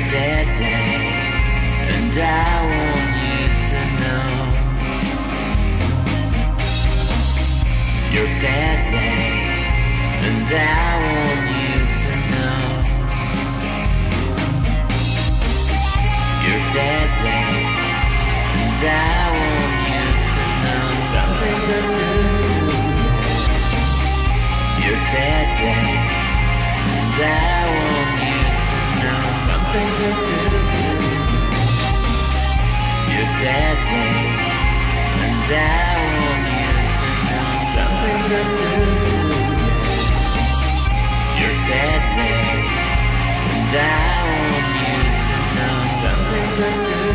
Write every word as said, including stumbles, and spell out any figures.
deadly, and I want you to know. You're deadly, and I want you to know. You're deadly, and I want you to know. Something's so doomed to fail. You're deadly, and I want you to know. Something's so doomed to fail. You're deadly, and I want you to know. Something's so doomed to fail. You're deadly, and I want you to know. Something's so doomed.